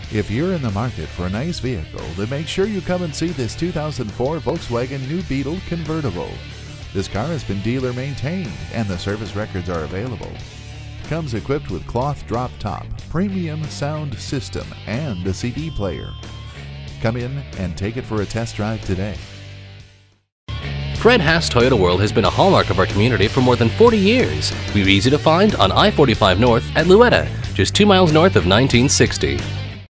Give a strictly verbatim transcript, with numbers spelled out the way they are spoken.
If you're in the market for a nice vehicle, then make sure you come and see this two thousand four Volkswagen New Beetle convertible. This car has been dealer maintained and the service records are available. Comes equipped with cloth drop top, premium sound system, and a C D player. Come in and take it for a test drive today. Fred Haas Toyota World has been a hallmark of our community for more than forty years. We're easy to find on I forty-five North at Louetta, just two miles north of nineteen sixty.